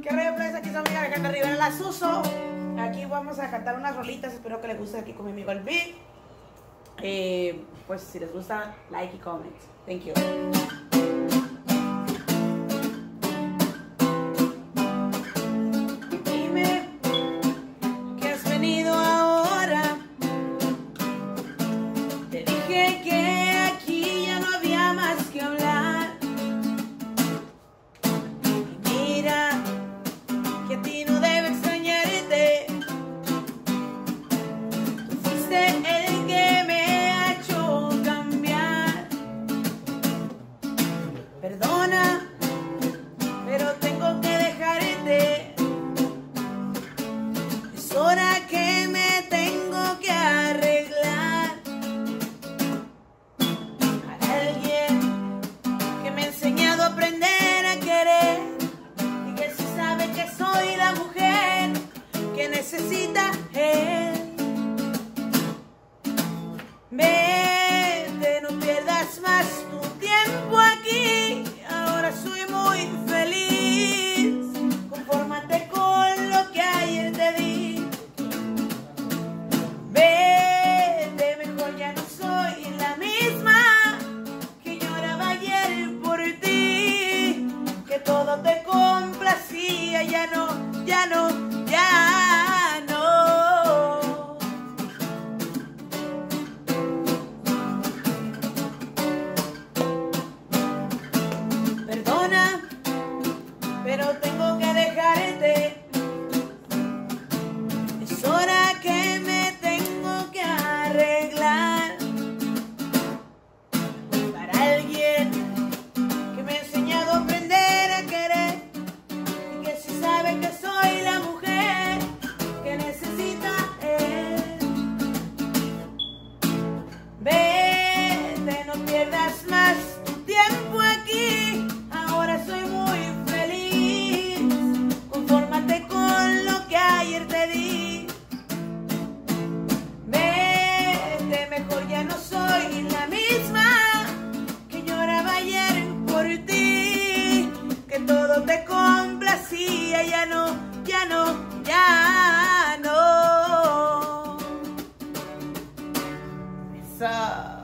¿Qué rollo, pues? Aquí su amiga Alejandra Rivera La Suso. Aquí vamos a cantar unas rolitas. Espero que les guste aquí con mi amigo el Big. Pues si les gusta, like y comment. Thank you. Dime que has venido ahora. Te dije que aquí ya no había más que hablar. Y mira que a ti no debe extrañarte. Tú fuiste el que me ha hecho cambiar. Perdona, pero tengo que dejarte. Es hora que me tengo que arreglar. Para alguien que me ha enseñado a aprender a querer. Y que si sabe que soy la mujer que necesita él. Vete, no pierdas más tu tiempo aquí. Ahora soy muy feliz. Confórmate con lo que ayer te di. Vete, mejor ya no soy la misma que lloraba ayer por ti. Que todo te complacía, ya no, ya no, ya no. Perdona, pero tengo que dejarte. Es hora que me tengo que arreglar. Para alguien que me ha enseñado a aprender a querer. Y que si sabe que soy la mujer que necesita él. Vete, no pierdas más tu tiempo aquí. Ahora soy muy feliz. Confórmate con lo que ayer te di. Vete, mejor ya no soy la misma que lloraba ayer por ti. Que todo te complacía, ya no, ya no, ya no. Esa.